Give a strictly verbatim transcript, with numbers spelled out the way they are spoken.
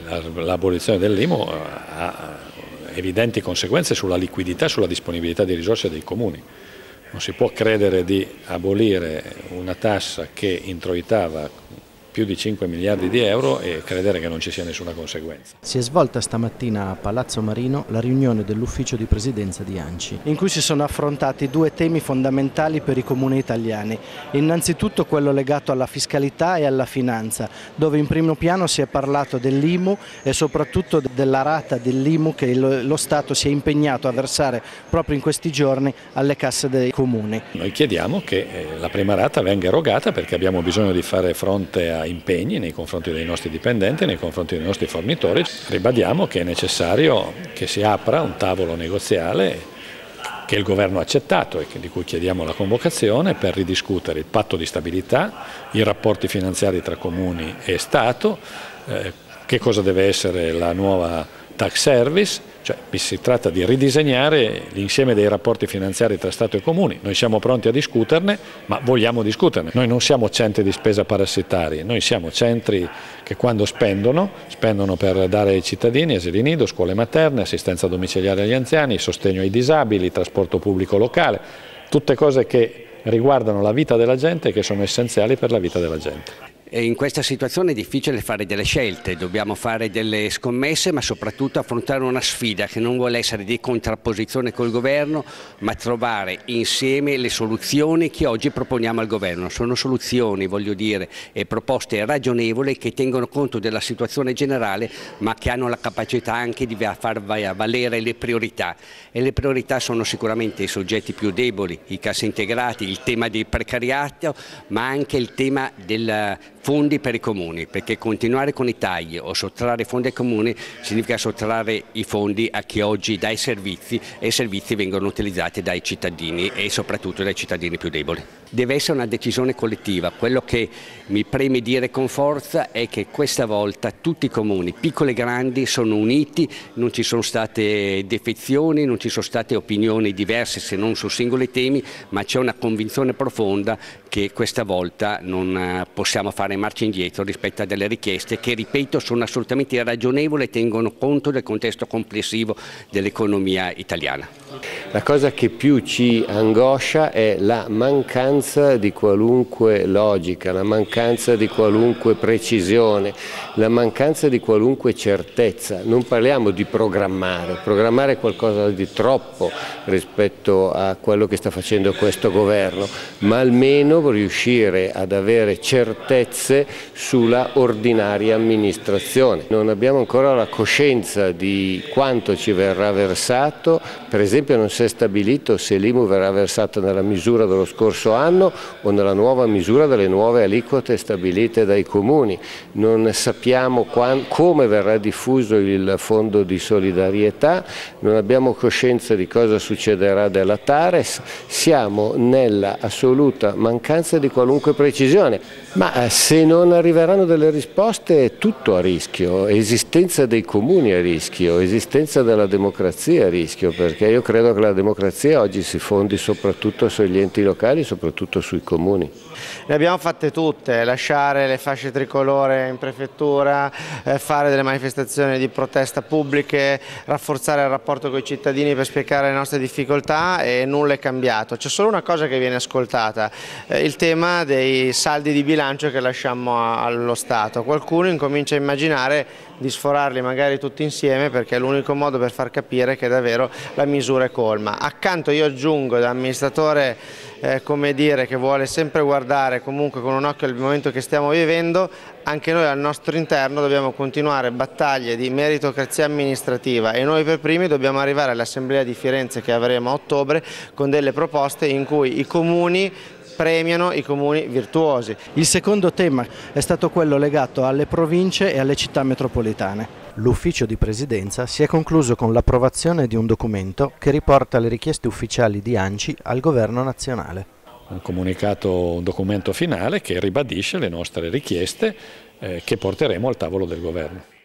l'abolizione dell'I M U ha evidenti conseguenze sulla liquidità e sulla disponibilità di risorse dei comuni. Non si può credere di abolire una tassa che introitava più di cinque miliardi di euro e credere che non ci sia nessuna conseguenza. Si è svolta stamattina a Palazzo Marino la riunione dell'ufficio di presidenza di ANCI, in cui si sono affrontati due temi fondamentali per i comuni italiani. Innanzitutto quello legato alla fiscalità e alla finanza, dove in primo piano si è parlato dell'I M U e soprattutto della rata dell'I M U che lo Stato si è impegnato a versare proprio in questi giorni alle casse dei comuni. Noi chiediamo che la prima rata venga erogata perché abbiamo bisogno di fare fronte a impegni nei confronti dei nostri dipendenti, nei confronti dei nostri fornitori. Ribadiamo che è necessario che si apra un tavolo negoziale che il governo ha accettato e di cui chiediamo la convocazione per ridiscutere il patto di stabilità, i rapporti finanziari tra comuni e Stato, eh, che cosa deve essere la nuova tax service, cioè si tratta di ridisegnare l'insieme dei rapporti finanziari tra Stato e Comuni. Noi siamo pronti a discuterne, ma vogliamo discuterne. Noi non siamo centri di spesa parassitari, noi siamo centri che quando spendono, spendono per dare ai cittadini asili nido, scuole materne, assistenza domiciliare agli anziani, sostegno ai disabili, trasporto pubblico locale, tutte cose che riguardano la vita della gente e che sono essenziali per la vita della gente. E in questa situazione è difficile fare delle scelte, dobbiamo fare delle scommesse ma soprattutto affrontare una sfida che non vuole essere di contrapposizione col governo ma trovare insieme le soluzioni che oggi proponiamo al governo. Sono soluzioni, voglio dire, e proposte ragionevoli che tengono conto della situazione generale ma che hanno la capacità anche di far valere le priorità e le priorità sono sicuramente i soggetti più deboli, i cassaintegrati, il tema del precariato ma anche il tema del fondi per i comuni, perché continuare con i tagli o sottrarre fondi ai comuni significa sottrarre i fondi a chi oggi dà i servizi e i servizi vengono utilizzati dai cittadini e soprattutto dai cittadini più deboli. Deve essere una decisione collettiva, quello che mi preme dire con forza è che questa volta tutti i comuni, piccoli e grandi, sono uniti, non ci sono state defezioni, non ci sono state opinioni diverse se non su singoli temi, ma c'è una convinzione profonda che questa volta non possiamo fare marcia indietro rispetto a delle richieste che, ripeto, sono assolutamente ragionevoli e tengono conto del contesto complessivo dell'economia italiana. La cosa che più ci angoscia è la mancanza di qualunque logica, la mancanza di qualunque precisione, la mancanza di qualunque certezza. Non parliamo di programmare, programmare è qualcosa di troppo rispetto a quello che sta facendo questo governo, ma almeno riuscire ad avere certezze sulla ordinaria amministrazione. Non abbiamo ancora la coscienza di quanto ci verrà versato, per esempio non si è stabilito se l'I M U verrà versata nella misura dello scorso anno o nella nuova misura delle nuove aliquote stabilite dai comuni. Non sappiamo quando, come verrà diffuso il fondo di solidarietà, non abbiamo coscienza di cosa succederà della Tares, siamo nella assoluta mancanza di qualunque precisione. Ma se non arriveranno delle risposte è tutto a rischio, esistenza dei comuni a rischio, esistenza della democrazia a rischio, perché io credo che la democrazia oggi si fondi soprattutto sugli enti locali, soprattutto sui comuni. Le abbiamo fatte tutte, lasciare le fasce tricolore in prefettura, eh, fare delle manifestazioni di protesta pubbliche, rafforzare il rapporto con i cittadini per spiegare le nostre difficoltà e nulla è cambiato. C'è solo una cosa che viene ascoltata, eh, il tema dei saldi di bilancio che lasciamo allo Stato. Qualcuno incomincia a immaginare di sforarli magari tutti insieme perché è l'unico modo per far capire che davvero la misura è colma. Accanto io aggiungo da amministratore eh, come dire, che vuole sempre guardare comunque con un occhio al momento che stiamo vivendo, anche noi al nostro interno dobbiamo continuare battaglie di meritocrazia amministrativa e noi per primi dobbiamo arrivare all'Assemblea di Firenze che avremo a ottobre con delle proposte in cui i comuni premiano i comuni virtuosi. Il secondo tema è stato quello legato alle province e alle città metropolitane. L'ufficio di presidenza si è concluso con l'approvazione di un documento che riporta le richieste ufficiali di ANCI al governo nazionale. Un comunicato, un documento finale che ribadisce le nostre richieste eh, che porteremo al tavolo del governo.